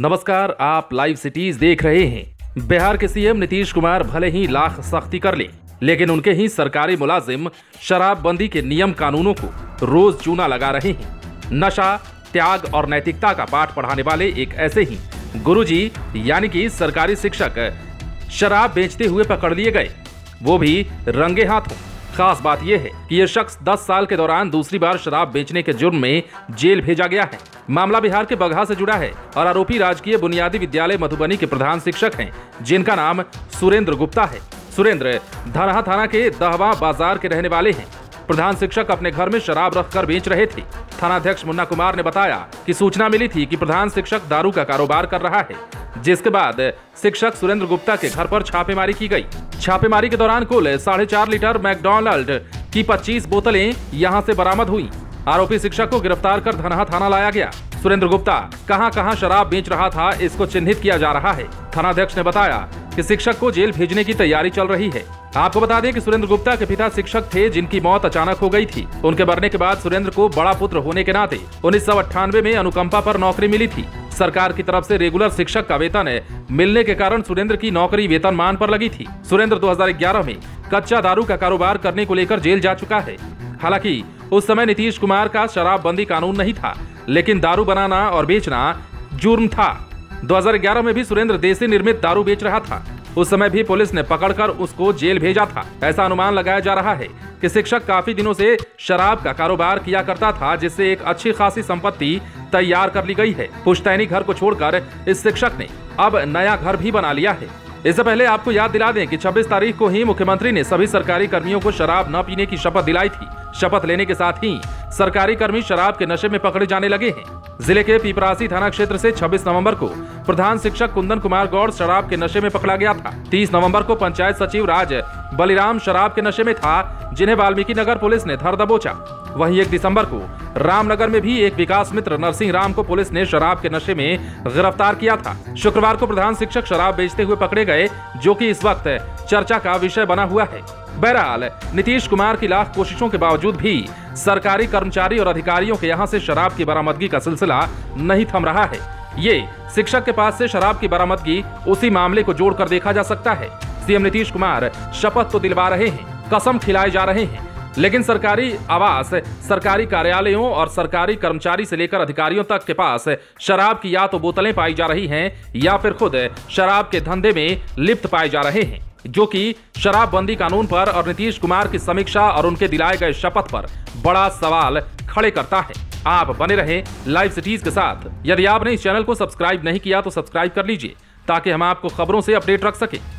नमस्कार, आप live cities देख रहे हैं। बिहार के सीएम नीतीश कुमार भले ही लाख सख्ती कर ले, लेकिन उनके ही सरकारी मुलाजिम शराबबंदी के नियम कानूनों को रोज चूना लगा रहे हैं। नशा, त्याग और नैतिकता का पाठ पढ़ाने वाले एक ऐसे ही गुरुजी यानी कि सरकारी शिक्षक शराब बेचते हुए पकड़ लिए गए, वो भी रंगे हाथों। खास बात यह है कि यह शख्स 10 साल के दौरान दूसरी बार शराब बेचने के जुर्म में जेल भेजा गया है। मामला बिहार के बगहा से जुड़ा है और आरोपी राजकीय बुनियादी विद्यालय मधुबनी के प्रधान शिक्षक हैं, जिनका नाम सुरेंद्र गुप्ता है। सुरेंद्र धनहा थाना के दहवा बाजार के रहने वाले हैं। प्रधान शिक्षक अपने घर में शराब रखकर बेच रहे थे। थानाध्यक्ष मुन्ना कुमार ने बताया कि सूचना मिली थी कि प्रधान शिक्षक दारू का कारोबार कर रहा है, जिसके बाद शिक्षक सुरेंद्र गुप्ता के घर पर छापेमारी की गई। छापेमारी के दौरान कुल 4.5 लीटर मैकडॉनल्ड की 25 बोतलें यहां से बरामद हुई। आरोपी शिक्षक को गिरफ्तार कर धनहा थाना लाया गया। सुरेंद्र गुप्ता कहां शराब बेच रहा था, इसको चिन्हित किया जा रहा है। थानाध्यक्ष ने बताया कि शिक्षक को जेल भेजने की तैयारी चल रही है। आपको बता दें कि सुरेंद्र गुप्ता के पिता शिक्षक थे, जिनकी मौत अचानक हो गई थी। उनके मरने के बाद सुरेंद्र को बड़ा पुत्र होने के नाते 1998 में अनुकंपा पर नौकरी मिली थी। सरकार की तरफ से रेगुलर शिक्षक का वेतन मिलने के कारण सुरेंद्र की नौकरी वेतनमान पर लगी थी। सुरेंद्र 2011 में कच्चा दारू का कारोबार करने को लेकर जेल जा चुका है। हालांकि उस समय नीतीश कुमार का शराबबंदी कानून नहीं था, लेकिन दारू बनाना और बेचना जुर्म था। 2011 में भी सुरेंद्र देसी निर्मित दारू बेच रहा था। उस समय भी पुलिस ने पकड़कर उसको जेल भेजा था। ऐसा अनुमान लगाया जा रहा है कि शिक्षक काफी दिनों से शराब का कारोबार किया करता था, जिससे एक अच्छी खासी संपत्ति तैयार कर ली गई है। पुश्तैनी घर को छोड़कर इस शिक्षक ने अब नया घर भी बना लिया है। इससे पहले आपको याद दिला दें कि 26 तारीख को ही मुख्यमंत्री ने सभी सरकारी कर्मियों को शराब न पीने की शपथ दिलाई थी। शपथ लेने के साथ ही सरकारी कर्मी शराब के नशे में पकड़े जाने लगे हैं। जिले के पीपरासी थाना क्षेत्र से 26 नवंबर को प्रधान शिक्षक कुंदन कुमार गौड़ शराब के नशे में पकड़ा गया था। 30 नवंबर को पंचायत सचिव राज बलिराम शराब के नशे में था, जिन्हें वाल्मीकि नगर पुलिस ने धर दबोचा। वहीं 1 दिसंबर को रामनगर में भी एक विकास मित्र नरसिंह राम को पुलिस ने शराब के नशे में गिरफ्तार किया था। शुक्रवार को प्रधान शिक्षक शराब बेचते हुए पकड़े गए, जो कि इस वक्त चर्चा का विषय बना हुआ है। बहरहाल नीतीश कुमार की लाख कोशिशों के बावजूद भी सरकारी कर्मचारी और अधिकारियों के यहां से शराब की बरामदगी का सिलसिला नहीं थम रहा है। ये शिक्षक के पास से शराब की बरामदगी उसी मामले को जोड़कर देखा जा सकता है। सीएम नीतीश कुमार शपथ तो दिलवा रहे हैं, कसम खिलाए जा रहे हैं, लेकिन सरकारी आवास, सरकारी कार्यालयों और सरकारी कर्मचारी से लेकर अधिकारियों तक के पास शराब की या तो बोतलें पाई जा रही हैं या फिर खुद शराब के धंधे में लिप्त पाए जा रहे हैं, जो कि शराबबंदी कानून पर और नीतीश कुमार की समीक्षा और उनके दिलाए गए शपथ पर बड़ा सवाल खड़े करता है। आप बने रहें लाइव सिटीज के साथ। यदि आपने इस चैनल को सब्सक्राइब नहीं किया तो सब्सक्राइब कर लीजिए, ताकि हम आपको खबरों से अपडेट रख सकें।